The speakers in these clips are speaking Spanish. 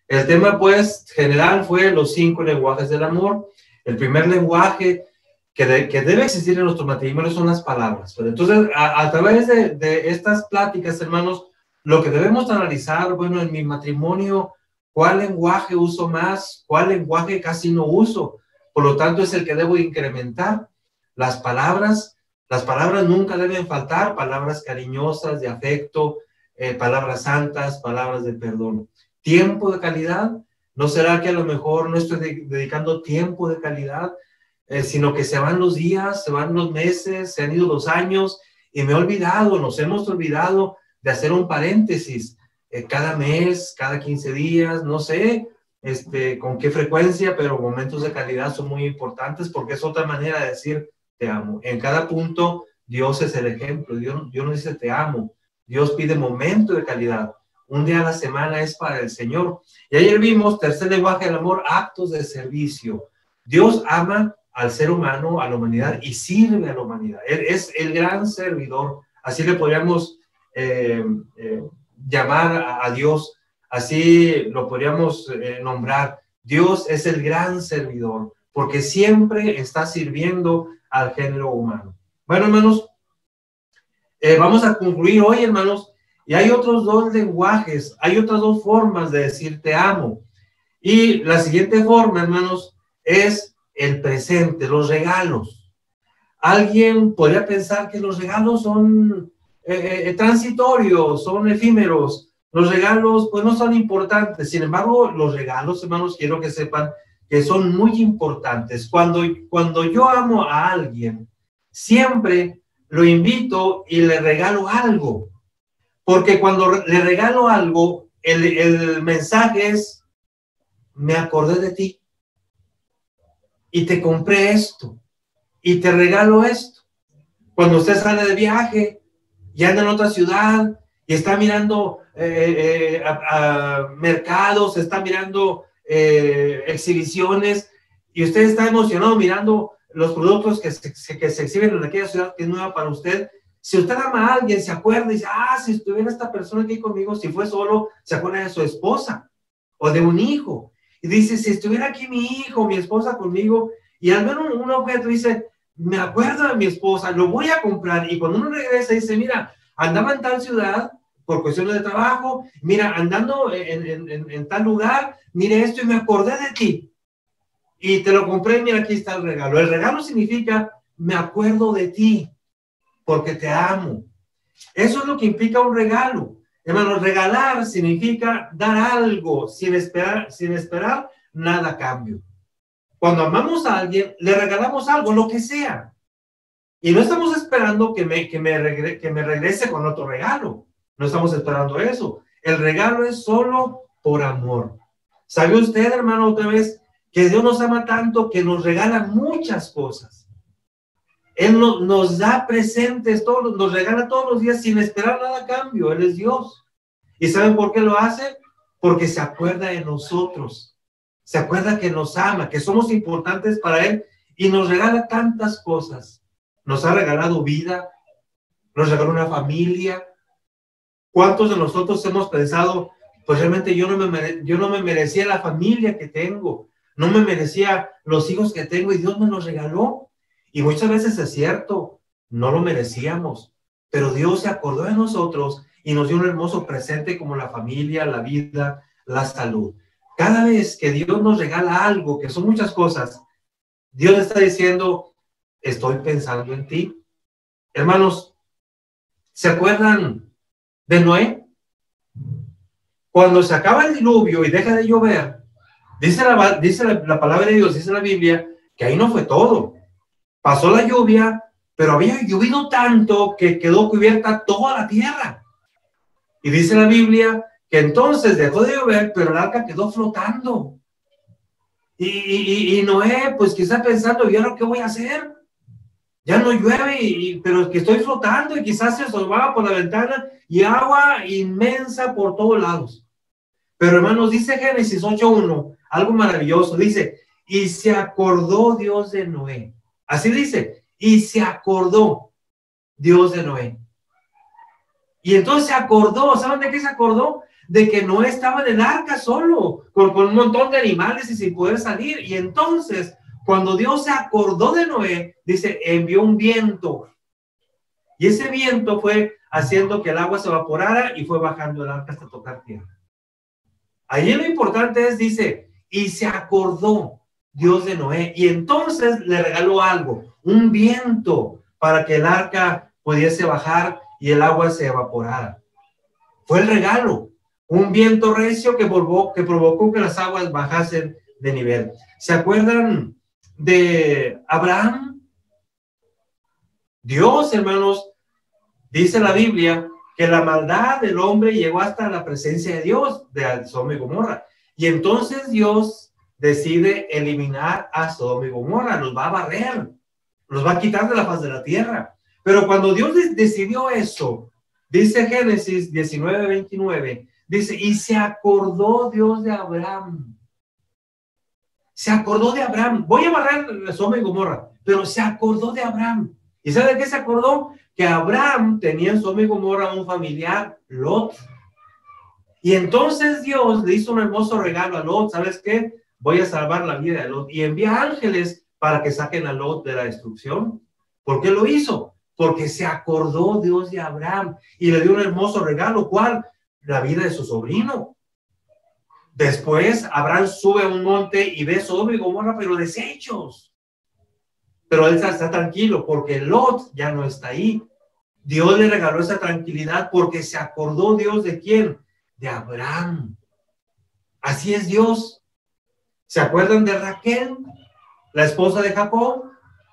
El tema, pues, general fue los 5 lenguajes del amor. El primer lenguaje que debe existir en nuestro matrimonio son las palabras. Pero entonces, a través de estas pláticas, hermanos, lo que debemos analizar, bueno, en mi matrimonio, ¿cuál lenguaje uso más? ¿Cuál lenguaje casi no uso? Por lo tanto, es el que debo incrementar. Las palabras nunca deben faltar, palabras cariñosas, de afecto, palabras santas, palabras de perdón. Tiempo de calidad, ¿no será que a lo mejor no estoy dedicando tiempo de calidad, sino que se van los días, se van los meses, se han ido los años y me he olvidado, nos hemos olvidado de hacer un paréntesis cada mes, cada 15 días, no sé con qué frecuencia, pero momentos de calidad son muy importantes porque es otra manera de decir te amo. En cada punto, Dios es el ejemplo. Dios no dice te amo. Dios pide momento de calidad. Un día a la semana es para el Señor. Y ayer vimos, tercer lenguaje del amor, actos de servicio. Dios ama al ser humano, a la humanidad, y sirve a la humanidad. Él es el gran servidor. Así le podríamos llamar a Dios. Así lo podríamos nombrar. Dios es el gran servidor, porque siempre está sirviendo al género humano. Bueno, hermanos, vamos a concluir hoy, hermanos, y hay otros 2 lenguajes, hay otras 2 formas de decir te amo. Y la siguiente forma, hermanos, es el presente, los regalos. Alguien podría pensar que los regalos son transitorios, son efímeros. Los regalos, pues, no son importantes. Sin embargo, los regalos, hermanos, quiero que sepan que son muy importantes. Cuando yo amo a alguien, siempre lo invito y le regalo algo. Porque cuando le regalo algo, el mensaje es, me acordé de ti. Y te compré esto. Y te regalo esto. Cuando usted sale de viaje y anda en otra ciudad y está mirando a mercados, está mirando exhibiciones y usted está emocionado mirando los productos que se exhiben en aquella ciudad que es nueva para usted. Si usted ama a alguien, se acuerda y dice, si estuviera esta persona aquí conmigo, si fue solo, se acuerda de su esposa o de un hijo. Y dice, si estuviera aquí mi hijo, mi esposa conmigo, y al ver un objeto dice, me acuerdo de mi esposa, lo voy a comprar. Y cuando uno regresa dice, mira, andaba en tal ciudad por cuestiones de trabajo, mira, andando en tal lugar, mire esto y me acordé de ti. Y te lo compré, mira, aquí está el regalo. El regalo significa, me acuerdo de ti, porque te amo. Eso es lo que implica un regalo. Hermano, regalar significa dar algo sin esperar nada a cambio. Cuando amamos a alguien, le regalamos algo, lo que sea. Y no estamos esperando que me regrese con otro regalo. No estamos esperando eso. El regalo es solo por amor. ¿Sabe usted, hermano, otra vez, que Dios nos ama tanto que nos regala muchas cosas? Él nos da presentes, nos regala todos los días sin esperar nada a cambio. Él es Dios. ¿Y saben por qué lo hace? Porque se acuerda de nosotros. Se acuerda que nos ama, que somos importantes para Él y nos regala tantas cosas. Nos ha regalado vida, nos regaló una familia. ¿Cuántos de nosotros hemos pensado, pues realmente yo no me merecía la familia que tengo, no me merecía los hijos que tengo y Dios me los regaló? Y muchas veces es cierto, no lo merecíamos, pero Dios se acordó de nosotros y nos dio un hermoso presente como la familia, la vida, la salud. Cada vez que Dios nos regala algo, que son muchas cosas, Dios está diciendo, estoy pensando en ti. Hermanos, ¿se acuerdan de Noé? Cuando se acaba el diluvio y deja de llover, dice la palabra de Dios, dice la Biblia, que ahí no fue todo. Pasó la lluvia, pero había llovido tanto que quedó cubierta toda la tierra. Y dice la Biblia que entonces dejó de llover, pero el arca quedó flotando. Y Noé, pues quizá pensando, ¿y ahora qué voy a hacer? Ya no llueve, pero es que estoy flotando y quizás se asomaba por la ventana y agua inmensa por todos lados. Pero hermanos, dice Génesis 8:1, algo maravilloso, dice, y se acordó Dios de Noé. Así dice, y se acordó Dios de Noé. Y entonces se acordó, ¿saben de qué se acordó? de que Noé estaba en el arca solo, con un montón de animales y sin poder salir. Y entonces, cuando Dios se acordó de Noé, dice, envió un viento. Y ese viento fue haciendo que el agua se evaporara y fue bajando el arca hasta tocar tierra. Allí lo importante es, dice, y se acordó Dios de Noé. Y entonces le regaló algo, un viento, para que el arca pudiese bajar y el agua se evaporara. Fue el regalo, un viento recio que provocó que las aguas bajasen de nivel. ¿Se acuerdan de Abraham? Dios, hermanos, dice la Biblia que la maldad del hombre llegó hasta la presencia de Dios, de Sodoma y Gomorra. Y entonces Dios decide eliminar a Sodoma y Gomorra, los va a barrer, los va a quitar de la faz de la tierra. Pero cuando Dios decidió eso, dice Génesis 19:29, dice, y se acordó Dios de Abraham. Se acordó de Abraham. Voy a barrer Sodoma y Gomorra, pero se acordó de Abraham. ¿Y sabe de qué se acordó? Que Abraham tenía en Sodoma y Gomorra un familiar, Lot. Y entonces Dios le hizo un hermoso regalo a Lot. ¿Sabes qué? Voy a salvar la vida de Lot. Y envía ángeles para que saquen a Lot de la destrucción. ¿Por qué lo hizo? Porque se acordó Dios de Abraham y le dio un hermoso regalo. ¿Cuál? La vida de su sobrino. Después Abraham sube a un monte y ve Sodoma y Gomorra, pero deshechos. Pero él está tranquilo porque Lot ya no está ahí. Dios le regaló esa tranquilidad porque se acordó Dios de quién, de Abraham. Así es Dios. ¿Se acuerdan de Raquel, la esposa de Jacob?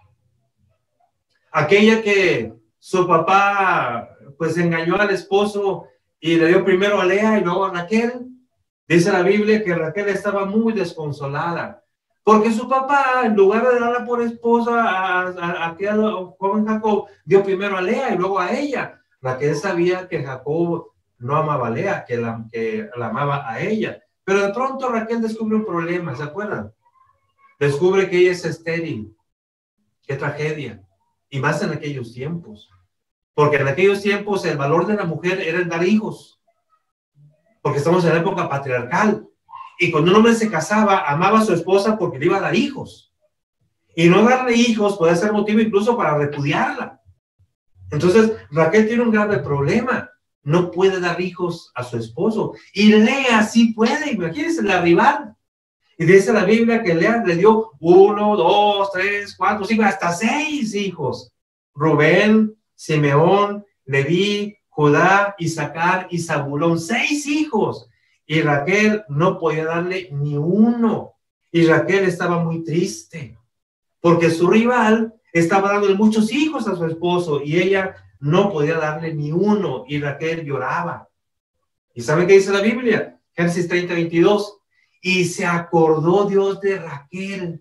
Aquella que su papá pues engañó al esposo y le dio primero a Lea y luego a Raquel. Dice la Biblia que Raquel estaba muy desconsolada porque su papá, en lugar de darla por esposa a aquel joven Jacob, dio primero a Lea y luego a ella. Raquel sabía que Jacob no amaba a Lea, que la amaba a ella. Pero de pronto Raquel descubre un problema, ¿se acuerdan? Descubre que ella es estéril. ¡Qué tragedia! Y más en aquellos tiempos. Porque en aquellos tiempos el valor de la mujer era el dar hijos. Porque estamos en la época patriarcal. Y cuando un hombre se casaba, amaba a su esposa porque le iba a dar hijos. Y no darle hijos puede ser motivo incluso para repudiarla. Entonces, Raquel tiene un grave problema. No puede dar hijos a su esposo. Y Lea sí puede. Imagínense, la rival. Y dice la Biblia que Lea le dio 1, 2, 3, 4, 5, hasta 6 hijos. Rubén, Simeón, Leví, Judá, Isaacar y Zabulón. 6 hijos. Y Raquel no podía darle ni uno. Y Raquel estaba muy triste. Porque su rival estaba dándole muchos hijos a su esposo. Y ella no podía darle ni uno. Y Raquel lloraba. ¿Y saben qué dice la Biblia? Génesis 30:22. Y se acordó Dios de Raquel.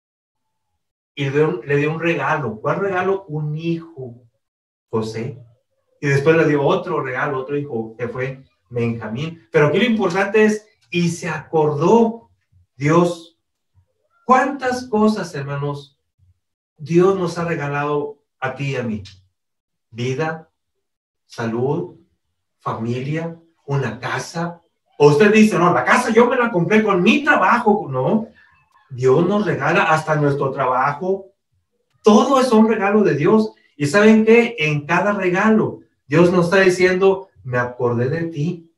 Y le dio un regalo. ¿Cuál regalo? Un hijo, José. Y después le dio otro regalo, otro hijo, que fue Benjamín. Pero aquí lo importante es, y se acordó Dios. ¿Cuántas cosas, hermanos, Dios nos ha regalado a ti y a mí? Vida, salud, familia, una casa. O usted dice, no, la casa yo me la compré con mi trabajo. No, Dios nos regala hasta nuestro trabajo. Todo es un regalo de Dios. Y ¿saben qué? En cada regalo, Dios nos está diciendo, me acordé de ti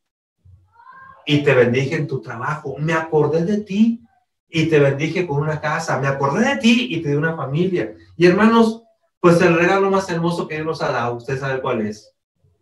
y te bendije en tu trabajo. Me acordé de ti y te bendije con una casa. Me acordé de ti y te di una familia. Y hermanos, pues el regalo más hermoso que Dios nos ha dado, ¿usted sabe cuál es?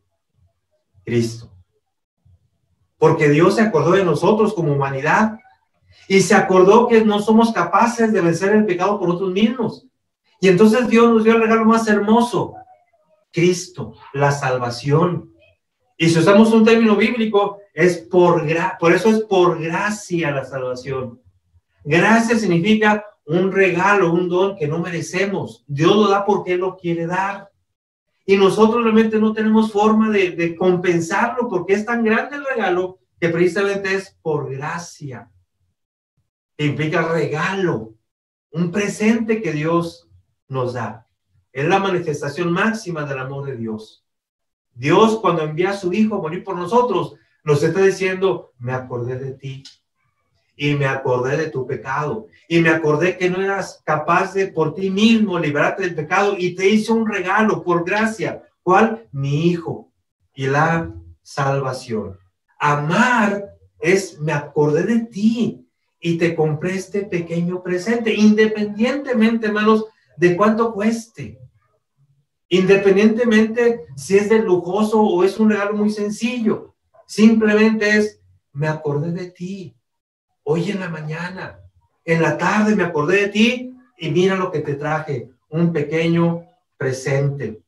Cristo. Porque Dios se acordó de nosotros como humanidad y se acordó que no somos capaces de vencer el pecado por nosotros mismos. Y entonces Dios nos dio el regalo más hermoso, Cristo, la salvación. Y si usamos un término bíblico, por eso es por gracia la salvación. Gracia significa un regalo, un don que no merecemos. Dios lo da porque Él lo quiere dar. Y nosotros realmente no tenemos forma de compensarlo porque es tan grande el regalo que precisamente es por gracia. Implica regalo, un presente que Dios nos da. Es la manifestación máxima del amor de Dios. Dios, cuando envía a su Hijo a morir por nosotros, Nos está diciendo, me acordé de ti. Y me acordé de tu pecado. Y me acordé que no eras capaz de por ti mismo liberarte del pecado. Y te hice un regalo por gracia. ¿Cuál? Mi Hijo. Y la salvación. Amar es, me acordé de ti. Y te compré este pequeño presente. Independientemente, hermanos, de cuánto cueste. Independientemente si es de lujoso o es un regalo muy sencillo. Simplemente es, me acordé de ti. Hoy en la mañana, en la tarde me acordé de ti y mira lo que te traje, un pequeño presente.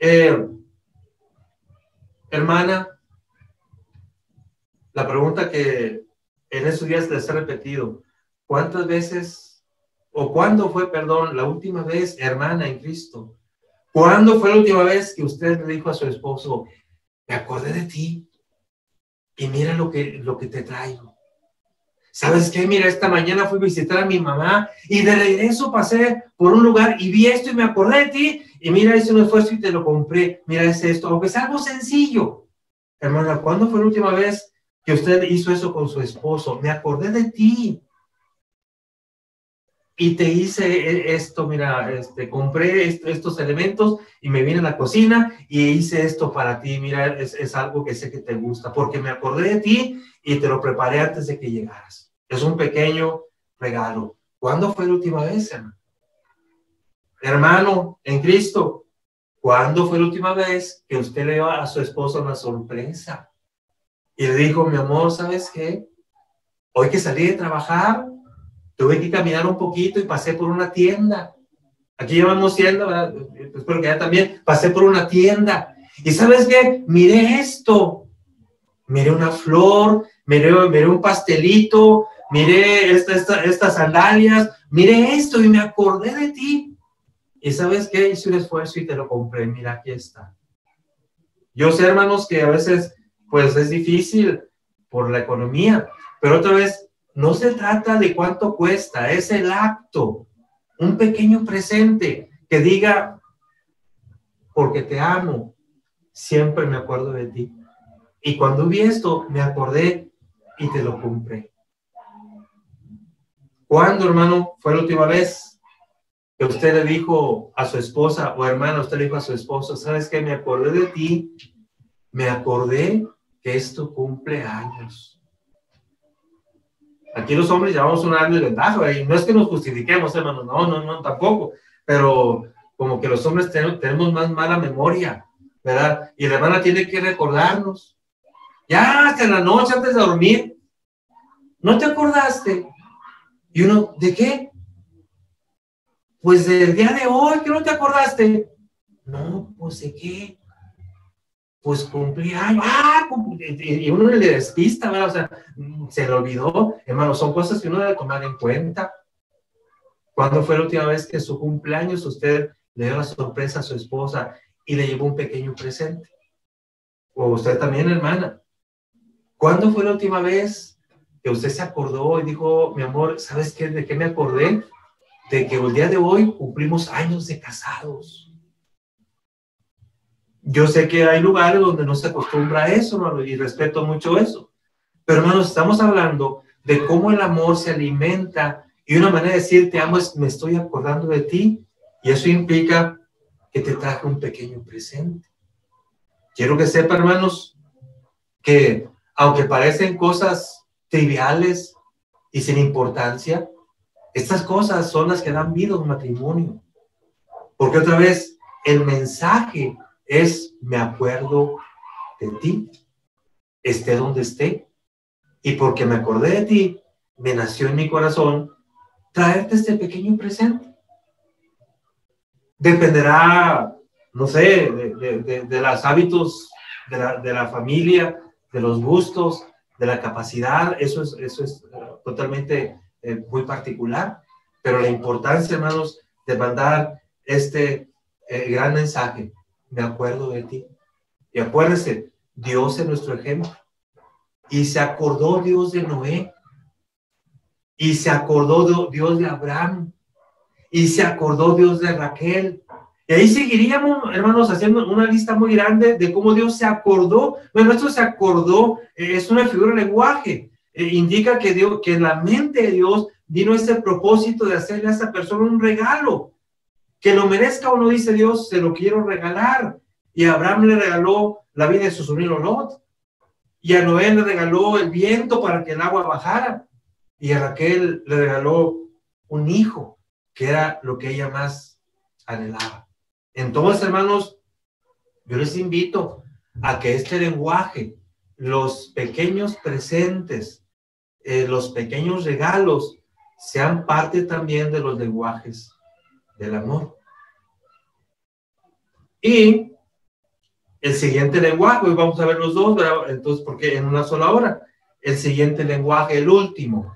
Hermana, la pregunta que en esos días les he repetido, ¿cuántas veces o cuándo fue, perdón, la última vez, hermana en Cristo? ¿Cuándo fue la última vez que usted le dijo a su esposo, me acordé de ti y mira lo que te traigo? ¿Sabes qué? Mira, esta mañana fui a visitar a mi mamá y de regreso pasé por un lugar y vi esto y me acordé de ti y mira, hice un esfuerzo y te lo compré. Mira, es esto, aunque es algo sencillo. Hermana, ¿cuándo fue la última vez que usted hizo eso con su esposo? Me acordé de ti y te hice esto, mira, compré estos elementos y me vine a la cocina y hice esto para ti. Mira, es algo que sé que te gusta porque me acordé de ti y te lo preparé antes de que llegaras. Es un pequeño regalo. ¿Cuándo fue la última vez, hermano? Hermano, en Cristo, ¿cuándo fue la última vez que usted le dio a su esposa una sorpresa? Y le dijo, mi amor, ¿sabes qué? Hoy que salí de trabajar, tuve que caminar un poquito y pasé por una tienda. Aquí llamamos tienda, ¿verdad? Espero que ya también. Pasé por una tienda. ¿Y sabes qué? Miré esto. Miré una flor, miré un pastelito, miré estas sandalias, miré esto y me acordé de ti. ¿Y sabes qué? Hice un esfuerzo y te lo compré. Mira, aquí está. Yo sé, hermanos, que a veces, pues, es difícil por la economía. Pero otra vez, no se trata de cuánto cuesta. Es el acto. Un pequeño presente que diga, porque te amo, siempre me acuerdo de ti. Y cuando vi esto, me acordé y te lo compré. ¿Cuándo, hermano, fue la última vez que usted le dijo a su esposa o hermana, usted le dijo a su esposo, ¿sabes qué? Me acordé de ti, me acordé que es tu cumpleaños. Aquí los hombres llevamos un año de ventaja, y no es que nos justifiquemos, hermano, no, tampoco, pero como que los hombres tenemos más mala memoria, ¿verdad? Y la hermana tiene que recordarnos. Ya hasta en la noche antes de dormir, ¿no te acordaste? Y uno, ¿de qué? Pues del día de hoy, ¿que no te acordaste? No, pues ¿de qué? Pues cumplí años. Y uno le despista, ¿verdad? O sea, se le olvidó. Hermano, son cosas que uno debe tomar en cuenta. ¿Cuándo fue la última vez que su cumpleaños usted le dio la sorpresa a su esposa y le llevó un pequeño presente? O usted también, hermana. ¿Cuándo fue la última vez que usted se acordó y dijo, mi amor, ¿sabes qué? ¿De qué me acordé? De que el día de hoy cumplimos años de casados. Yo sé que hay lugares donde no se acostumbra a eso, hermano, y respeto mucho eso. Pero, hermanos, estamos hablando de cómo el amor se alimenta y una manera de decir te amo es me estoy acordando de ti, y eso implica que te traje un pequeño presente. Quiero que sepa, hermanos, que aunque parecen cosas triviales y sin importancia, estas cosas son las que dan vida a un matrimonio. Porque otra vez, el mensaje es, me acuerdo de ti, esté donde esté. Y porque me acordé de ti, me nació en mi corazón traerte este pequeño presente. Dependerá, no sé, de los hábitos de la familia, de los gustos, de la capacidad. Eso es totalmente muy particular. Pero la importancia, hermanos, de mandar este gran mensaje, me acuerdo de ti. Y acuérdense, Dios es nuestro ejemplo. Y se acordó Dios de Noé. Y se acordó Dios de Abraham. Y se acordó Dios de Raquel. Y ahí seguiríamos, hermanos, haciendo una lista muy grande de cómo Dios se acordó. Bueno, esto se acordó, es una figura de lenguaje. Indica que Dios, que en la mente de Dios vino ese propósito de hacerle a esa persona un regalo. Que lo merezca o no, dice Dios, se lo quiero regalar. Y a Abraham le regaló la vida de su sobrino Lot. Y a Noé le regaló el viento para que el agua bajara. Y a Raquel le regaló un hijo, que era lo que ella más anhelaba. Entonces, hermanos, yo les invito a que este lenguaje, los pequeños presentes, los pequeños regalos, sean parte también de los lenguajes del amor. Y el siguiente lenguaje, hoy vamos a ver los dos, ¿verdad? Entonces, porque en una sola hora, el siguiente lenguaje, el último.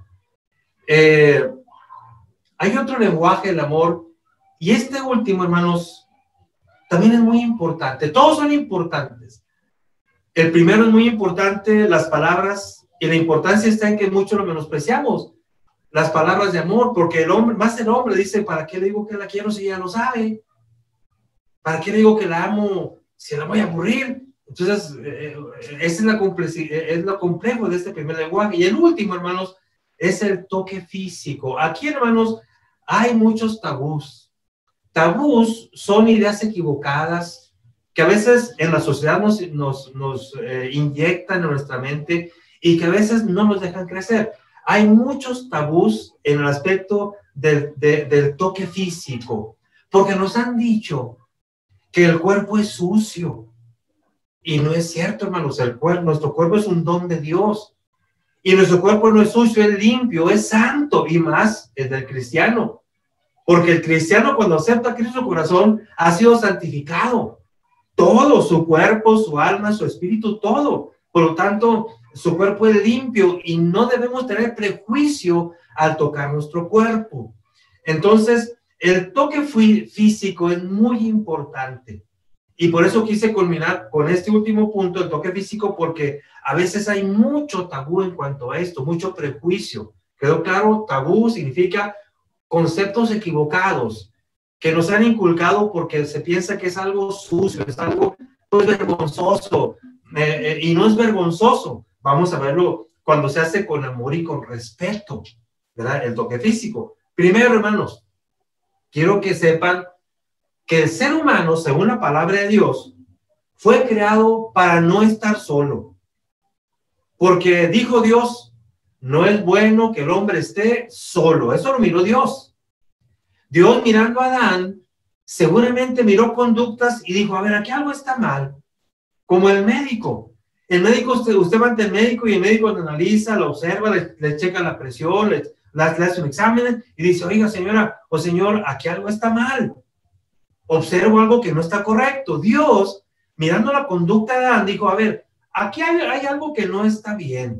Hay otro lenguaje del amor, y este último, hermanos, también es muy importante. Todos son importantes. El primero es muy importante, las palabras, y la importancia está en que mucho lo menospreciamos. Las palabras de amor, porque el hombre, más el hombre dice, ¿para qué le digo que la quiero si ya lo sabe? ¿Para qué le digo que la amo si la voy a aburrir? Entonces, esa es lo complejo de este primer lenguaje. Y el último, hermanos, es el toque físico. Aquí, hermanos, hay muchos tabús. Tabús son ideas equivocadas que a veces en la sociedad nos inyectan en nuestra mente y que a veces no nos dejan crecer. Hay muchos tabús en el aspecto del toque físico, porque nos han dicho que el cuerpo es sucio. Y no es cierto, hermanos. Nuestro cuerpo es un don de Dios. Y nuestro cuerpo no es sucio, es limpio, es santo, y más es del cristiano. Porque el cristiano, cuando acepta a Cristo en su corazón, ha sido santificado. Todo, su cuerpo, su alma, su espíritu, todo. Por lo tanto, su cuerpo es limpio y no debemos tener prejuicio al tocar nuestro cuerpo. Entonces, el toque físico es muy importante. Y por eso quise culminar con este último punto, el toque físico, porque a veces hay mucho tabú en cuanto a esto, mucho prejuicio. ¿Quedó claro? Tabú significa conceptos equivocados que nos han inculcado porque se piensa que es algo sucio, es algo vergonzoso, y no es vergonzoso. Vamos a verlo cuando se hace con amor y con respeto, ¿verdad? El toque físico. Primero, hermanos, quiero que sepan que el ser humano, según la palabra de Dios, fue creado para no estar solo. Porque dijo Dios, no es bueno que el hombre esté solo. Eso lo miró Dios. Dios, mirando a Adán, seguramente miró conductas y dijo, a ver, aquí algo está mal. Como el médico. El médico, usted va ante el médico y el médico lo analiza, lo observa, le checa la presión, le hace un examen y dice, oiga, señora o señor, aquí algo está mal. Observo algo que no está correcto. Dios, mirando la conducta de Adán, dijo, a ver, aquí hay algo que no está bien.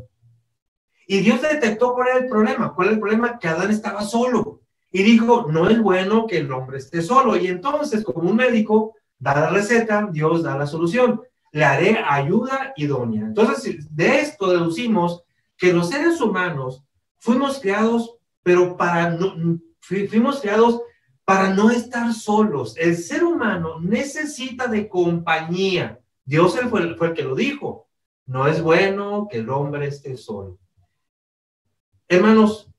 Y Dios detectó cuál era el problema. ¿Cuál es el problema? Que Adán estaba solo. Y dijo, no es bueno que el hombre esté solo. Y entonces, como un médico da la receta, Dios da la solución. Le haré ayuda idónea. Entonces, de esto deducimos que los seres humanos fuimos creados, pero fuimos creados para no estar solos. El ser humano necesita de compañía. Dios fue el que lo dijo. No es bueno que el hombre esté solo. Hermanos,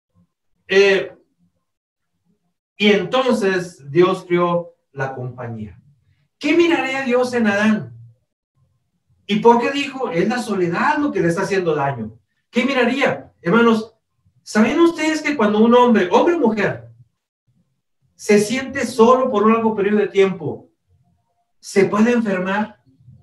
y entonces Dios creó la compañía. ¿Qué miraría Dios en Adán? ¿Y por qué dijo? Es la soledad lo que le está haciendo daño. ¿Qué miraría? Hermanos, ¿saben ustedes que cuando un hombre o mujer, se siente solo por un largo periodo de tiempo, se puede enfermar?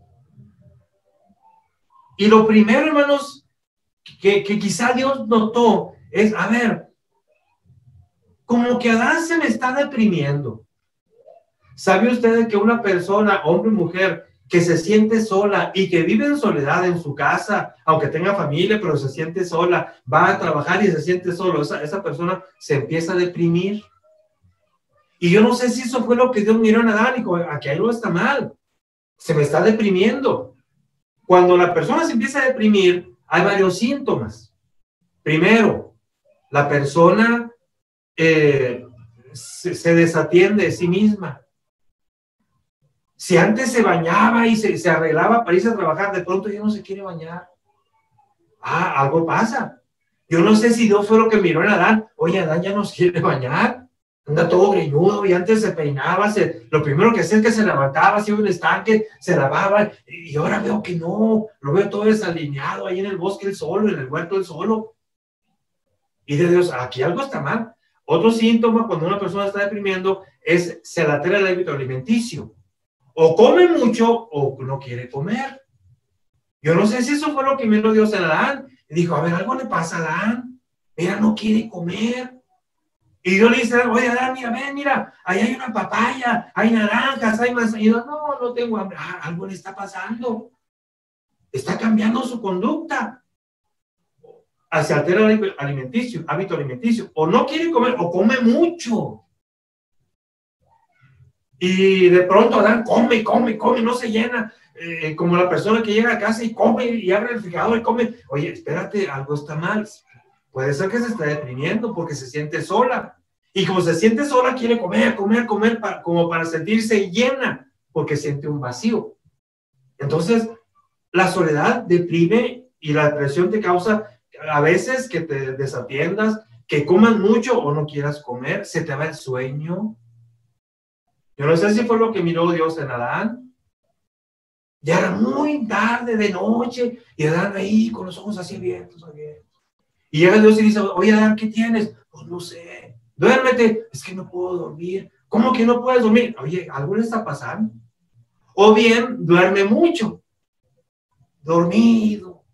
Y lo primero, hermanos, que quizá Dios notó es, a ver, como que Adán se me está deprimiendo. ¿Sabe usted que una persona, hombre o mujer, que se siente sola y que vive en soledad en su casa, aunque tenga familia, pero se siente sola, va a trabajar y se siente solo, esa persona se empieza a deprimir? Y yo no sé si eso fue lo que Dios miró en Adán y dijo, aquí algo está mal, se me está deprimiendo. Cuando la persona se empieza a deprimir, hay varios síntomas. Primero, la persona se desatiende de sí misma. Si antes se bañaba y se arreglaba para irse a trabajar, de pronto ya no se quiere bañar. Ah, algo pasa. Yo no sé si Dios fue lo que miró en Adán. Oye, Adán ya no se quiere bañar. Anda todo greñudo y antes se peinaba. Lo primero que hacía es que se levantaba, hacía un estanque, se lavaba. Y ahora veo que no. Lo veo todo desalineado ahí en el bosque él solo, en el huerto él solo. Y de Dios, aquí algo está mal. Otro síntoma cuando una persona está deprimiendo es se le altera el hábito alimenticio. O come mucho o no quiere comer. Yo no sé si eso fue lo que miró Dios en Adán. Y dijo, a ver, algo le pasa a Adán. Mira, no quiere comer. Y Dios le dice, oye, Adán, mira, ven, mira, ahí hay una papaya, hay naranjas, hay manzanas. Y Dios, no tengo hambre. Ah, algo le está pasando. Está cambiando su conducta. Se altera el hábito alimenticio. O no quiere comer, o come mucho. Y de pronto Adán come, no se llena. Como la persona que llega a casa y come y abre el refrigerador y come. Oye, espérate, algo está mal. Puede ser que se está deprimiendo porque se siente sola. Y como se siente sola, quiere comer, como para sentirse llena, porque siente un vacío. Entonces, la soledad deprime y la depresión te causa a veces que te desatiendas, que comas mucho o no quieras comer, se te va el sueño. Yo no sé si fue lo que miró Dios en Adán. Ya era muy tarde de noche y Adán ahí con los ojos así abiertos. Y llega Dios y dice, oye Adán, ¿qué tienes? Pues no sé, duérmete. Es que no puedo dormir. ¿Cómo que no puedes dormir? Oye, ¿algo le está pasando? O bien, duerme mucho, dormido.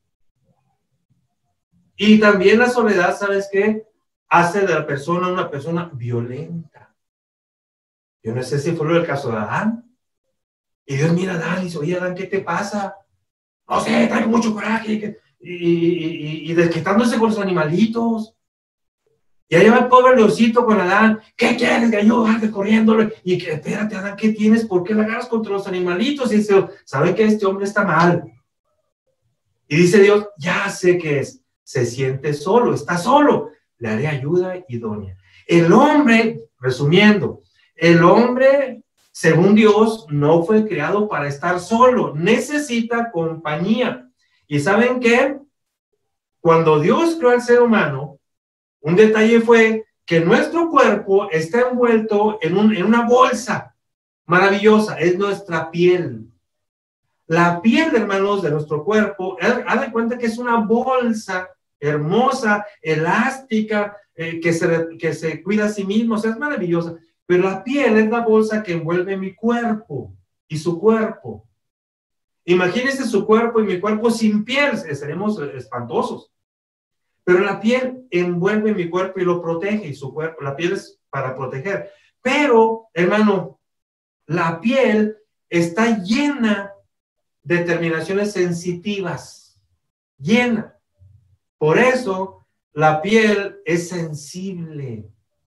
Y también la soledad, ¿sabes qué? Hace de la persona una persona violenta. Yo no sé si fue el caso de Adán. Y Dios mira a Adán y dice, oye Adán, ¿qué te pasa? No sé, traigo mucho coraje. Y desquitándose con los animalitos. Y ahí va el pobre leoncito con Adán. ¿Qué quieres, gallo? Ande corriéndole. Y que, espérate, Adán, ¿qué tienes? ¿Por qué la agarras contra los animalitos? Y dice, ¿sabe que este hombre está mal? Y dice Dios, ya sé qué es. Se siente solo, está solo. Le haré ayuda idónea. El hombre, resumiendo, el hombre, según Dios, no fue creado para estar solo. Necesita compañía. ¿Y saben qué? Cuando Dios creó al ser humano, un detalle fue que nuestro cuerpo está envuelto en una bolsa maravillosa. Es nuestra piel. La piel, hermanos, de nuestro cuerpo, haz de cuenta que es una bolsa hermosa, elástica, que se cuida a sí mismo. O sea, es maravillosa. Pero la piel es la bolsa que envuelve mi cuerpo y su cuerpo. Imagínense su cuerpo y mi cuerpo sin piel, seremos espantosos. Pero la piel envuelve mi cuerpo y lo protege, y su cuerpo, la piel es para proteger. Pero, hermano, la piel está llena de terminaciones sensitivas, llena. Por eso, la piel es sensible.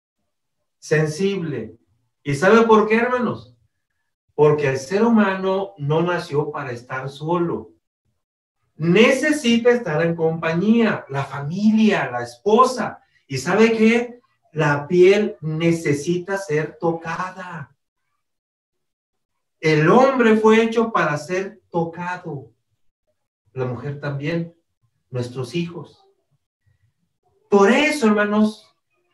¿Y sabe por qué, hermanos? Porque el ser humano no nació para estar solo. Necesita estar en compañía, la familia, la esposa. ¿Y sabe qué? La piel necesita ser tocada. El hombre fue hecho para ser tocado. La mujer también, nuestros hijos. Por eso, hermanos,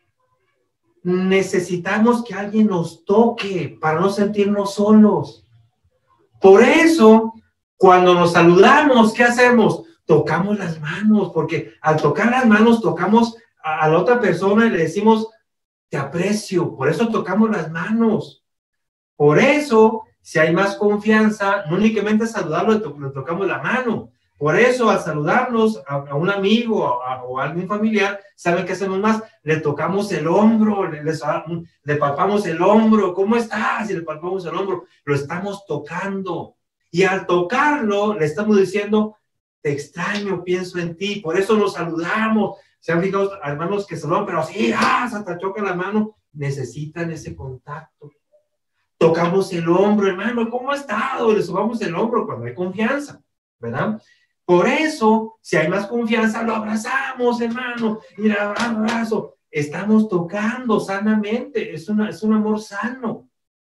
necesitamos que alguien nos toque para no sentirnos solos. Por eso, cuando nos saludamos, ¿qué hacemos? Tocamos las manos, porque al tocar las manos tocamos a la otra persona y le decimos, te aprecio. Por eso tocamos las manos. Por eso, si hay más confianza, no únicamente saludarlo, le tocamos la mano. Por eso, al saludarnos a un amigo o a algún familiar, ¿saben qué hacemos más? Le tocamos el hombro, le palpamos el hombro. ¿Cómo estás? Y le palpamos el hombro. Lo estamos tocando. Y al tocarlo, le estamos diciendo, te extraño, pienso en ti. Por eso nos saludamos. Se han fijado, hermanos, que saludan, pero así, hasta chocan la mano. Necesitan ese contacto. Tocamos el hombro, hermano, ¿cómo ha estado? Le subamos el hombro cuando hay confianza, ¿verdad? Por eso, si hay más confianza, lo abrazamos, hermano. Mira, abrazo. Estamos tocando sanamente. Es un amor sano.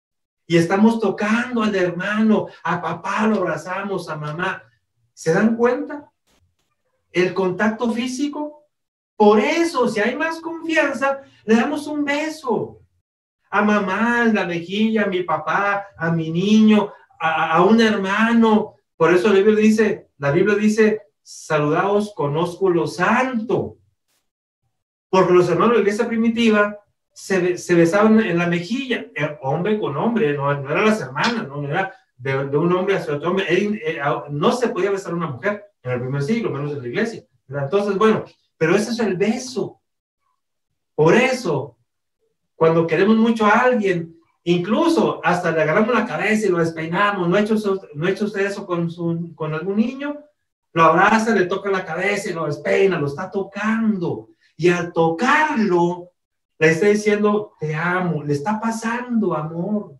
y estamos tocando al hermano, a papá lo abrazamos, a mamá. ¿Se dan cuenta? El contacto físico. Por eso, si hay más confianza, le damos un beso. A mamá en la mejilla, a mi papá, a mi niño, a un hermano. Por eso la Biblia dice, saludaos con ósculo santo. Porque los hermanos de la iglesia primitiva se besaban en la mejilla, hombre con hombre, no eran las hermanas, no era de un hombre hacia otro hombre. No se podía besar a una mujer en el primer siglo, menos en la iglesia. Entonces, bueno, pero ese es el beso. Por eso, cuando queremos mucho a alguien, incluso hasta le agarramos la cabeza y lo despeinamos. ¿No ha hecho usted eso con algún niño? Lo abraza, le toca la cabeza y lo despeina, lo está tocando. Y al tocarlo, le está diciendo, te amo, le está pasando amor.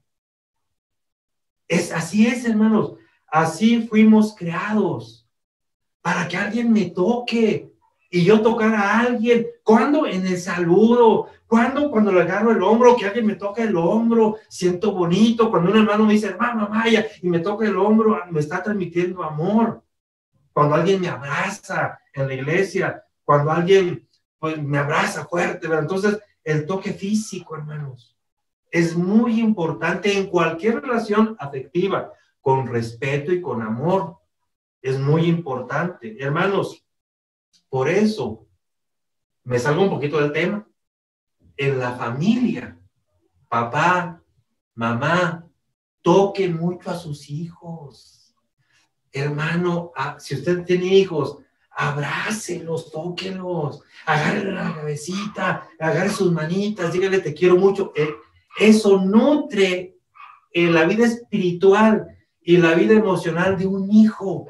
Así es, hermanos. Así fuimos creados. Para que alguien me toque y yo tocar a alguien. ¿Cuándo? En el saludo. ¿Cuándo? Cuando le agarro el hombro, que alguien me toca el hombro. Siento bonito. Cuando un hermano me dice, hermano, vaya, y me toca el hombro, me está transmitiendo amor. Cuando alguien me abraza en la iglesia, cuando alguien pues, me abraza fuerte, ¿verdad? Entonces, el toque físico, hermanos, es muy importante en cualquier relación afectiva, con respeto y con amor. Es muy importante. Hermanos, por eso, me salgo un poquito del tema. En la familia, papá, mamá, toquen mucho a sus hijos. Hermano, si usted tiene hijos, abrácelos, tóquenlos, agarre la cabecita, agarre sus manitas, dígale te quiero mucho. Eso nutre la vida espiritual y la vida emocional de un hijo.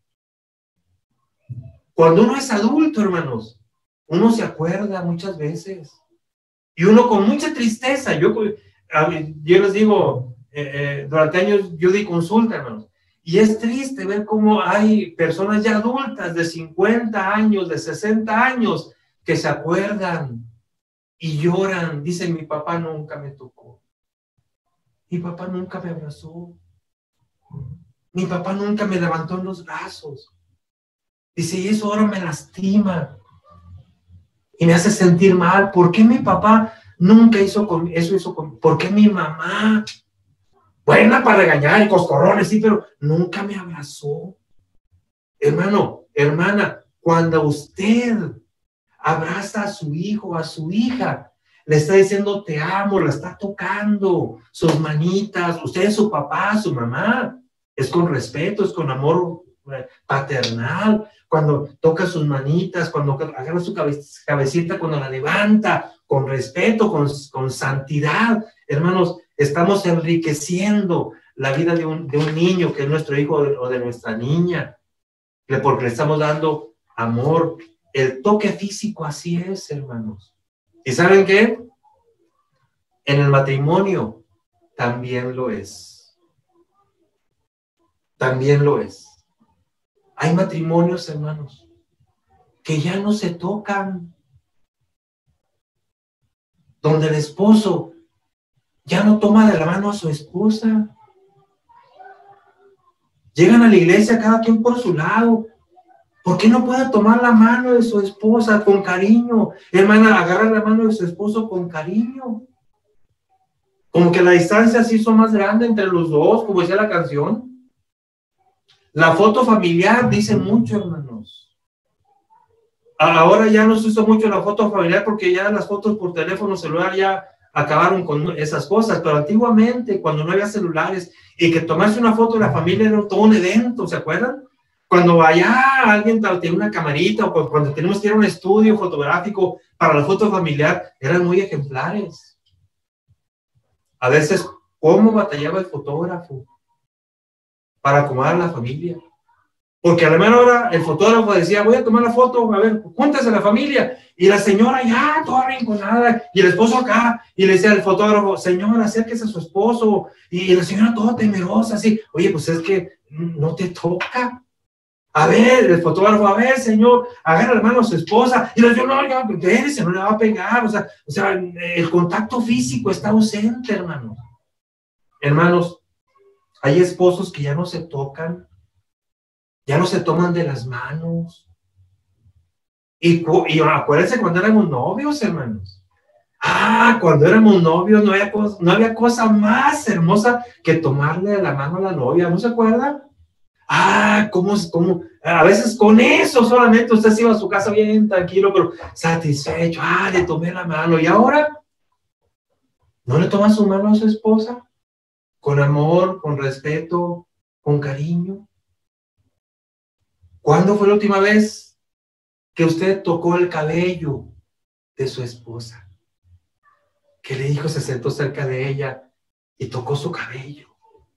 Cuando uno es adulto, hermanos, uno se acuerda muchas veces. Y uno con mucha tristeza, yo les digo, durante años yo di consulta, hermanos. Y es triste ver cómo hay personas ya adultas de 50 años, de 60 años, que se acuerdan y lloran. Dicen, mi papá nunca me tocó. Mi papá nunca me abrazó. Mi papá nunca me levantó en los brazos. Dice, y eso ahora me lastima. Y me hace sentir mal. ¿Por qué mi papá nunca hizo conmigo? ¿Por qué mi mamá? Buena para regañar y coscorrones, sí, pero nunca me abrazó. Hermano, hermana, cuando usted abraza a su hijo, a su hija, le está diciendo te amo, la está tocando, sus manitas, usted es su papá, su mamá, es con respeto, es con amor paternal, cuando toca sus manitas, cuando agarra su cabecita, cuando la levanta, con respeto, con santidad, hermanos, estamos enriqueciendo la vida de un niño que es nuestro hijo o de nuestra niña, porque le estamos dando amor. El toque físico así es, hermanos. ¿Y saben qué? En el matrimonio también lo es. También lo es. Hay matrimonios, hermanos, que ya no se tocan, donde el esposo ya no toma de la mano a su esposa. Llegan a la iglesia cada quien por su lado. ¿Por qué no puede tomar la mano de su esposa con cariño? Hermana, agarra la mano de su esposo con cariño. Como que la distancia se hizo más grande entre los dos, como decía la canción. La foto familiar dice mucho, hermanos. Ahora ya no se usa mucho la foto familiar porque ya las fotos por teléfono celular ya acabaron con esas cosas, pero antiguamente, cuando no había celulares y que tomarse una foto de la familia era todo un evento, ¿se acuerdan? Cuando allá alguien tenía una camarita o cuando tenemos que ir a un estudio fotográfico para la foto familiar, eran muy ejemplares. A veces, ¿cómo batallaba el fotógrafo para acomodar a la familia? Porque a la menor hora el fotógrafo decía, voy a tomar la foto, a ver, júntase la familia. Y la señora ya, toda arrinconada, y el esposo acá, y le decía al fotógrafo, señora, acérquese a su esposo. Y la señora toda temerosa, así, oye, pues es que no te toca. A ver, el fotógrafo, a ver, señor, agarra la mano a su esposa. Y le dijo, no, ya, espérese, no le va a pegar. O sea, el contacto físico está ausente, hermano. Hermanos, hay esposos que ya no se tocan, ya no se toman de las manos. Y acuérdense cuando éramos novios, hermanos. Cuando éramos novios no había cosa más hermosa que tomarle de la mano a la novia, ¿no se acuerdan? ¿Cómo? A veces con eso solamente usted se iba a su casa bien tranquilo, pero satisfecho. Le tomé la mano. Y ahora, ¿no le toma su mano a su esposa? Con amor, con respeto, con cariño. ¿Cuándo fue la última vez que usted tocó el cabello de su esposa? Que le dijo, se sentó cerca de ella y tocó su cabello.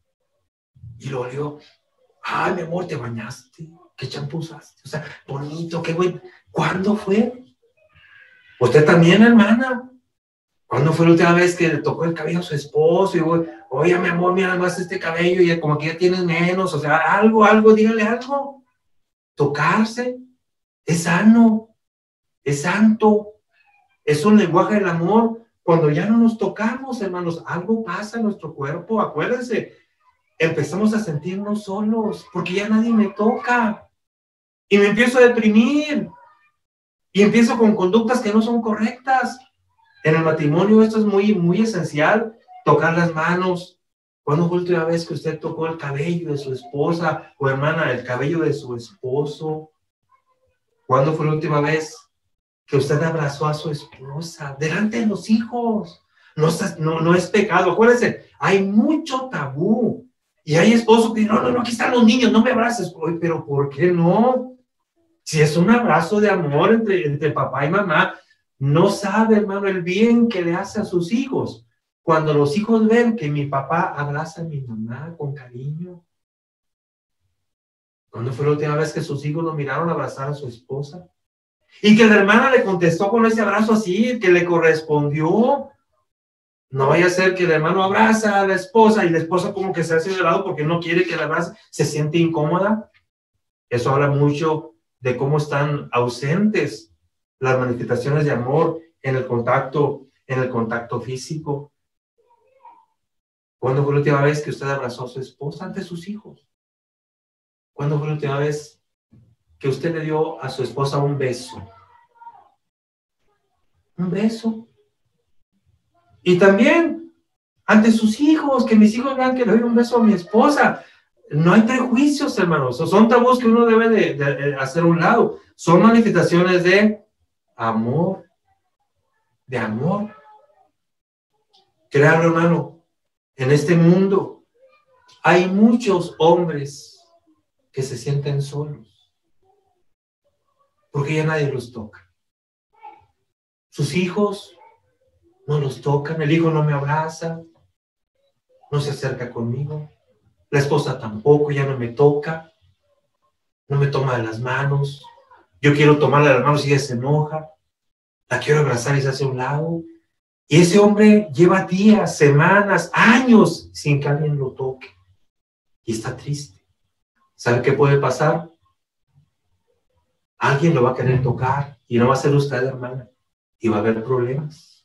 Y lo olió. Mi amor, ¿te bañaste? ¿Qué champú usaste? O sea, bonito, qué bueno. ¿Cuándo fue? Usted también, hermana. ¿Cuándo fue la última vez que le tocó el cabello a su esposo? Y oye, mi amor, mira más este cabello y como que ya tienes menos. O sea, algo, dígale algo. Tocarse es sano, es santo, es un lenguaje del amor. Cuando ya no nos tocamos, hermanos, algo pasa en nuestro cuerpo. Acuérdense, empezamos a sentirnos solos porque ya nadie me toca y me empiezo a deprimir y empiezo con conductas que no son correctas. En el matrimonio esto es muy, muy esencial, tocar las manos. ¿Cuándo fue la última vez que usted tocó el cabello de su esposa o hermana, el cabello de su esposo? ¿Cuándo fue la última vez que usted abrazó a su esposa delante de los hijos? No es pecado. Acuérdense, hay mucho tabú. Y hay esposos que no, aquí están los niños, no me abraces. Pero ¿por qué no? Si es un abrazo de amor entre papá y mamá, no sabe, hermano, el bien que le hace a sus hijos. Cuando los hijos ven que mi papá abraza a mi mamá con cariño. ¿Cuándo fue la última vez que sus hijos lo miraron abrazar a su esposa? Y que la hermana le contestó con ese abrazo así, que le correspondió. No vaya a ser que el hermano abraza a la esposa y la esposa como que se hace de lado porque no quiere que la abrace, se siente incómoda. Eso habla mucho de cómo están ausentes las manifestaciones de amor en el contacto físico. ¿Cuándo fue la última vez que usted abrazó a su esposa ante sus hijos? ¿Cuándo fue la última vez que usted le dio a su esposa un beso? Un beso. Y también ante sus hijos, que mis hijos vean que le doy un beso a mi esposa. No hay prejuicios, hermanos. Son tabús que uno debe de hacer a un lado. Son manifestaciones de amor. De amor. Créanlo, hermano, en este mundo hay muchos hombres que se sienten solos porque ya nadie los toca. Sus hijos no los tocan, el hijo no me abraza, no se acerca conmigo, la esposa tampoco, ya no me toca, no me toma de las manos, yo quiero tomarle de las manos y ella se enoja, la quiero abrazar y se hace a un lado, y ese hombre lleva días, semanas, años sin que alguien lo toque, y está triste. ¿Sabe qué puede pasar? Alguien lo va a querer tocar, y no va a ser usted, hermana, y va a haber problemas.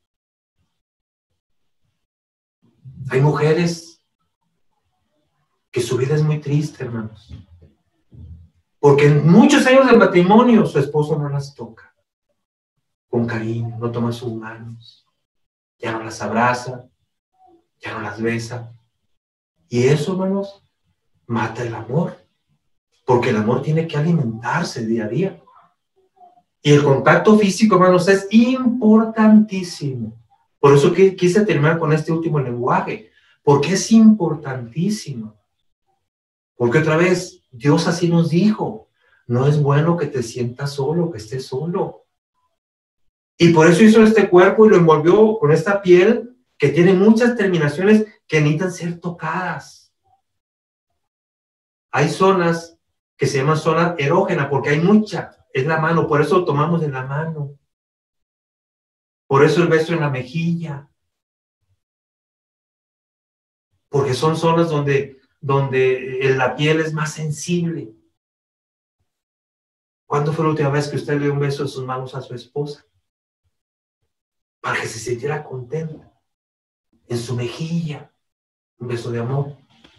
Hay mujeres que su vida es muy triste, hermanos, porque en muchos años de matrimonio su esposo no las toca con cariño, no toma sus manos, ya no las abraza, ya no las besa. Y eso, hermanos, mata el amor, porque el amor tiene que alimentarse día a día. Y el contacto físico, hermanos, es importantísimo. Por eso quise terminar con este último lenguaje, porque es importantísimo. Porque otra vez, Dios así nos dijo, no es bueno que te sientas solo, que estés solo. Y por eso hizo este cuerpo y lo envolvió con esta piel que tiene muchas terminaciones que necesitan ser tocadas. Hay zonas que se llaman zona erógena porque hay mucha, es la mano, por eso lo tomamos en la mano. Por eso el beso en la mejilla. Porque son zonas donde la piel es más sensible. ¿Cuándo fue la última vez que usted le dio un beso en sus manos a su esposa? Para que se sintiera contenta. En su mejilla. Un beso de amor.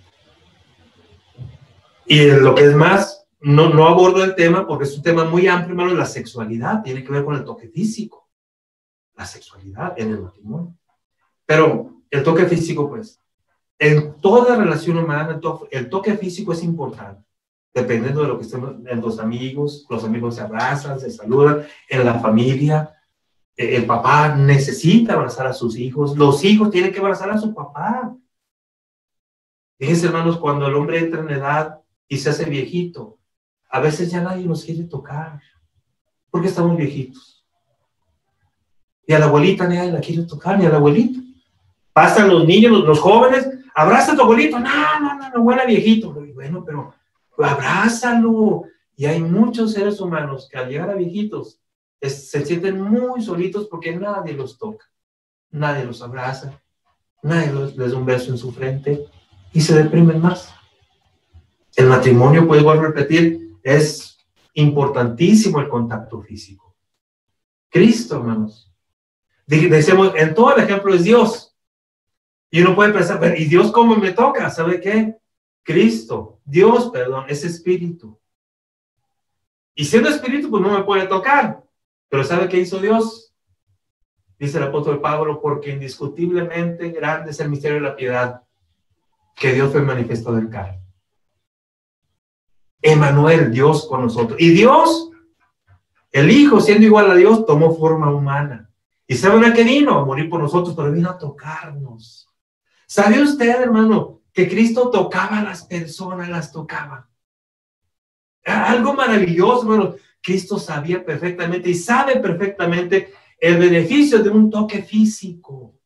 Y lo que es más, no abordo el tema porque es un tema muy amplio, hermano. La sexualidad tiene que ver con el toque físico. La sexualidad en el matrimonio. Pero el toque físico, pues, en toda relación humana, el toque físico es importante. Dependiendo de lo que estemos, en los amigos se abrazan, se saludan, en la familia. El papá necesita abrazar a sus hijos, los hijos tienen que abrazar a su papá. Fíjense, hermanos, cuando el hombre entra en edad y se hace viejito, a veces ya nadie nos quiere tocar, porque estamos viejitos. Y a la abuelita nadie la quiere tocar, ni a la abuelita. Pasan los niños, los jóvenes, abraza a tu abuelito, no, huele viejito. Bueno, pero abrázalo. Y hay muchos seres humanos que al llegar a viejitos, se sienten muy solitos porque nadie los toca, nadie los abraza, nadie les da un beso en su frente y se deprimen más. El matrimonio, pues vuelvo a repetir, es importantísimo el contacto físico. Cristo, hermanos, decimos, en todo el ejemplo es Dios. Y uno puede pensar, ¿y Dios cómo me toca? ¿Sabe qué? Cristo, Dios, perdón, es espíritu. Y siendo espíritu, pues no me puede tocar. Pero ¿sabe qué hizo Dios? Dice el apóstol Pablo, porque indiscutiblemente grande es el misterio de la piedad, que Dios fue manifestado en carne. Emmanuel, Dios con nosotros. Y Dios, el Hijo, siendo igual a Dios, tomó forma humana. ¿Y saben a qué vino? A morir por nosotros, pero vino a tocarnos. ¿Sabe usted, hermano, que Cristo tocaba a las personas, las tocaba? Algo maravilloso, hermano. Cristo sabía perfectamente y sabe perfectamente el beneficio de un toque físico.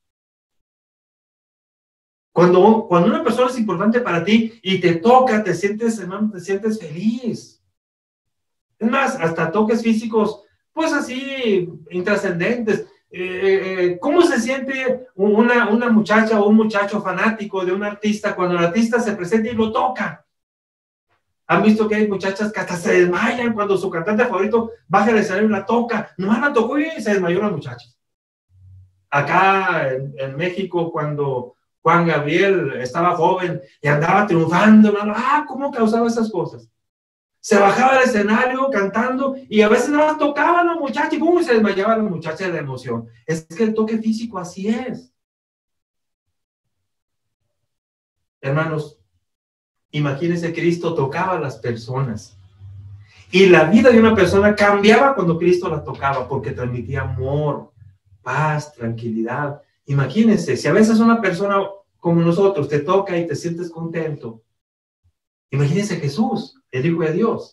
Cuando una persona es importante para ti y te toca, te sientes, hermano, te sientes feliz. Es más, hasta toques físicos, pues así, intrascendentes. ¿Cómo se siente una muchacha o un muchacho fanático de un artista cuando el artista se presenta y lo toca? ¿Han visto que hay muchachas que hasta se desmayan cuando su cantante favorito baja del escenario y la toca? No la tocó y se desmayó la muchacha. Acá en México, cuando Juan Gabriel estaba joven y andaba triunfando, ¿cómo causaba esas cosas? Se bajaba del escenario cantando y a veces nada más tocaba a la muchacha y ¡pum! Se desmayaba la muchacha de la emoción. Es que el toque físico así es. Hermanos, imagínense, Cristo tocaba a las personas y la vida de una persona cambiaba cuando Cristo la tocaba porque transmitía amor, paz, tranquilidad. Imagínense, si a veces una persona como nosotros te toca y te sientes contento, imagínense Jesús, el Hijo de Dios.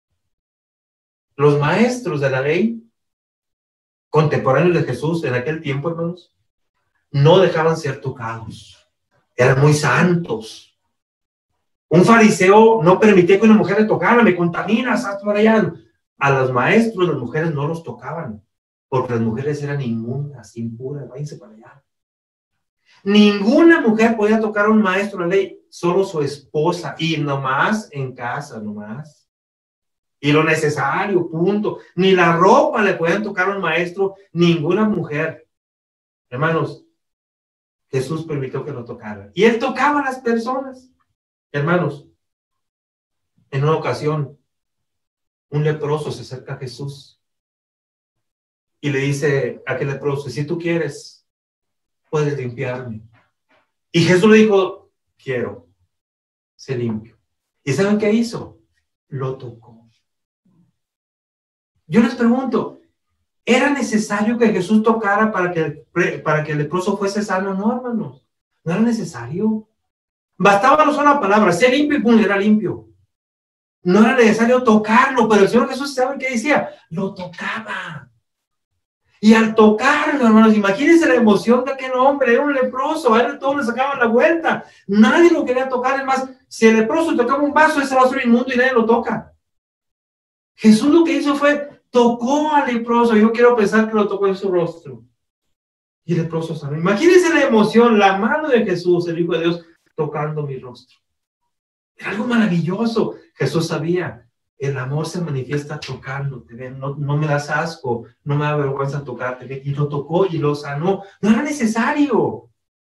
Los maestros de la ley contemporáneos de Jesús en aquel tiempo, hermanos, no dejaban ser tocados, eran muy santos. Un fariseo no permitía que una mujer le tocara, me contaminas, haz por allá. A los maestros, las mujeres no los tocaban, porque las mujeres eran inmundas, impuras, váyanse para allá. Ninguna mujer podía tocar a un maestro de ley, solo su esposa, y nomás en casa, nomás. Y lo necesario, punto. Ni la ropa le podían tocar a un maestro, ninguna mujer. Hermanos, Jesús permitió que lo tocaran. Y él tocaba a las personas. Hermanos, en una ocasión, un leproso se acerca a Jesús y le dice a aquel leproso, si tú quieres, puedes limpiarme. Y Jesús le dijo, quiero, sé limpio. ¿Y saben qué hizo? Lo tocó. Yo les pregunto, ¿era necesario que Jesús tocara para que el leproso fuese sano? No, hermanos, no era necesario. Bastaba no solo la palabra, sé limpio y pum, era limpio. No era necesario tocarlo, pero el Señor Jesús, ¿sabe qué decía? Lo tocaba. Y al tocarlo, hermanos, imagínense la emoción de aquel hombre, era un leproso, a él todos le sacaban la vuelta. Nadie lo quería tocar, es más, si el leproso tocaba un vaso, ese vaso era inmundo y nadie lo toca. Jesús lo que hizo fue, tocó al leproso, yo quiero pensar que lo tocó en su rostro. Y el leproso sanó. Imagínense la emoción, la mano de Jesús, el Hijo de Dios, tocando mi rostro. Era algo maravilloso. Jesús sabía, el amor se manifiesta tocándote, no me das asco, no me da vergüenza tocarte, y lo tocó y lo sanó. No era necesario.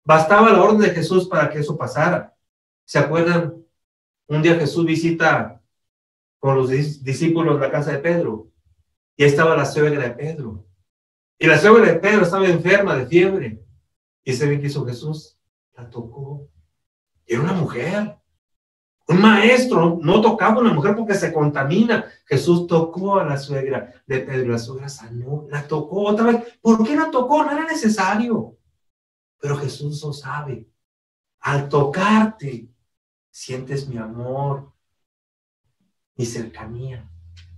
Bastaba la orden de Jesús para que eso pasara. ¿Se acuerdan? Un día Jesús visita con los discípulos la casa de Pedro. Y ahí estaba la suegra de Pedro. Y la suegra de Pedro estaba enferma de fiebre. ¿Y saben qué hizo Jesús? La tocó. Era una mujer. Un maestro no tocaba a una mujer porque se contamina. Jesús tocó a la suegra de Pedro. La suegra sanó. La tocó otra vez. ¿Por qué la tocó? No era necesario. Pero Jesús lo sabe. Al tocarte, sientes mi amor, mi cercanía.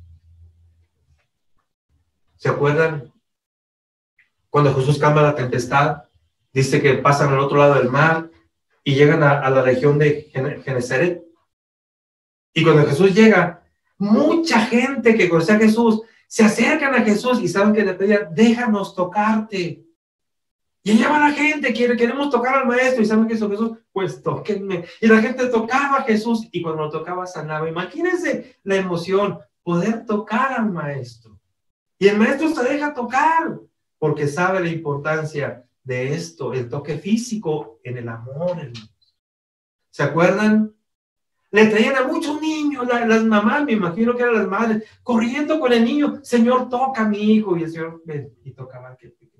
¿Se acuerdan? Cuando Jesús calma la tempestad, dice que pasan al otro lado del mar y llegan a la región de Genesaret. Y cuando Jesús llega, mucha gente que conocía a Jesús se acercan a Jesús y saben que le pedían, déjanos tocarte. Y allá va la gente, queremos tocar al maestro, y saben que hizo Jesús, pues tóquenme. Y la gente tocaba a Jesús, y cuando lo tocaba sanaba. Imagínense la emoción, poder tocar al maestro. Y el maestro se deja tocar, porque sabe la importancia de esto, el toque físico en el amor, hermanos. ¿Se acuerdan? Le traían a muchos niños, las mamás, me imagino que eran las madres, corriendo con el niño, Señor, toca a mi hijo, y el Señor, ven, y tocaba aquel pequeño.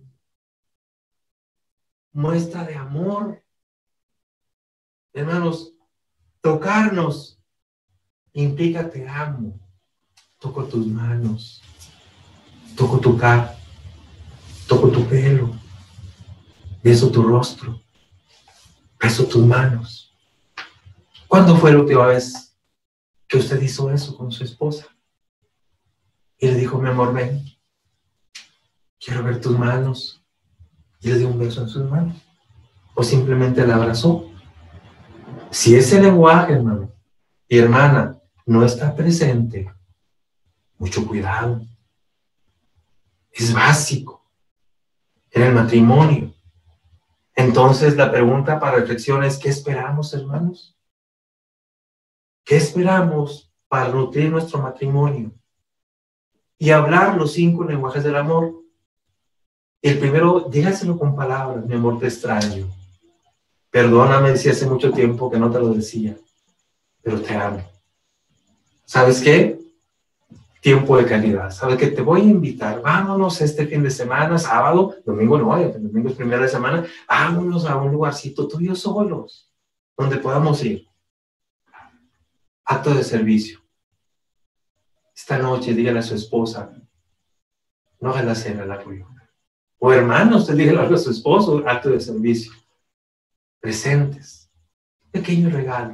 Muestra de amor. Hermanos, tocarnos implica te amo, toco tus manos, toco tu cara, toco tu pelo, beso tu rostro, beso tus manos. ¿Cuándo fue la última vez que usted hizo eso con su esposa? Y le dijo, mi amor, ven, quiero ver tus manos. Y le dio un beso en sus manos. O simplemente la abrazó. Si ese lenguaje, hermano y hermana, no está presente, mucho cuidado. Es básico en el matrimonio. Entonces la pregunta para reflexión es, ¿qué esperamos, hermanos? ¿Qué esperamos para nutrir nuestro matrimonio? Y hablar los 5 lenguajes del amor. El primero, dígaselo con palabras, mi amor, te extraño. Perdóname si hace mucho tiempo que no te lo decía, pero te amo. ¿Sabes qué? Tiempo de calidad. ¿Sabes qué? Te voy a invitar, vámonos este fin de semana, sábado, domingo no, el domingo es primera de semana, vámonos a un lugarcito tú y yo solos, donde podamos ir. Acto de servicio. Esta noche dígale a su esposa, no haga la cena, la tuya. O hermanos, usted dígale a su esposo, acto de servicio. Presentes. Pequeño regalo.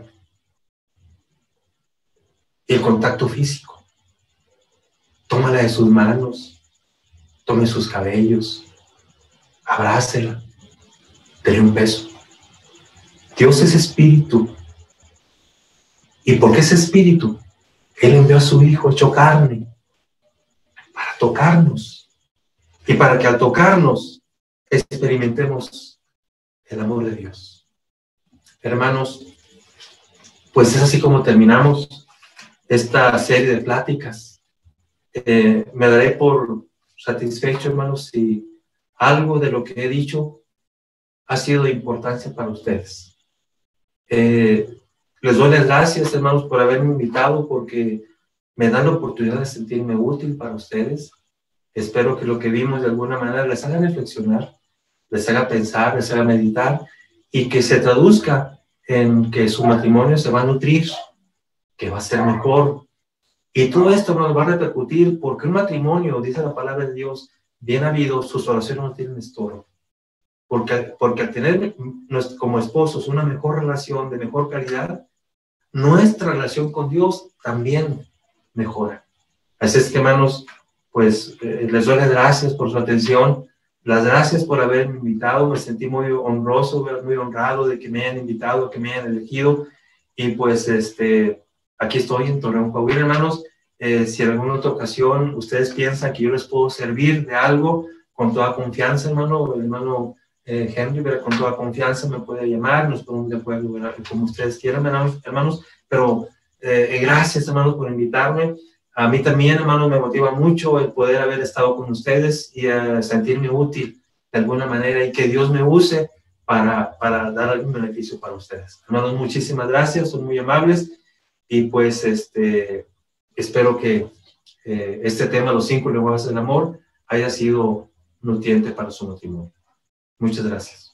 Y el contacto físico. Tómala de sus manos. Tome sus cabellos. Abrácela. Dele un beso. Dios es espíritu. ¿Y por qué es espíritu? Él envió a su Hijo hecho carne para tocarnos. Y para que al tocarnos experimentemos el amor de Dios. Hermanos, pues es así como terminamos esta serie de pláticas. Me daré por satisfecho, hermanos, si algo de lo que he dicho ha sido de importancia para ustedes. Les doy las gracias, hermanos, por haberme invitado, porque me dan la oportunidad de sentirme útil para ustedes. Espero que lo que vimos de alguna manera les haga reflexionar, les haga pensar, les haga meditar, y que se traduzca en que su matrimonio se va a nutrir, que va a ser mejor. Y todo esto nos va a repercutir, porque un matrimonio, dice la palabra de Dios, bien habido, sus oraciones no tienen estorbo. Porque al tener como esposos una mejor relación, de mejor calidad, nuestra relación con Dios también mejora. Así es que, hermanos, pues les doy las gracias por su atención, las gracias por haberme invitado. Me sentí muy honroso, muy honrado de que me hayan invitado, que me hayan elegido, y pues aquí estoy en Torreón, Coahuila, hermanos. Si en alguna otra ocasión ustedes piensan que yo les puedo servir de algo, con toda confianza, hermano, el hermano Henry, con toda confianza me puede llamar, nos ponemos de acuerdo, como ustedes quieran, hermanos, pero gracias, hermanos, por invitarme. A mí también, hermanos, me motiva mucho el poder haber estado con ustedes y sentirme útil de alguna manera, y que Dios me use para dar algún beneficio para ustedes. Hermanos, muchísimas gracias, son muy amables, y pues espero que este tema, los 5 lenguajes del amor, haya sido nutriente para su matrimonio. Muchas gracias.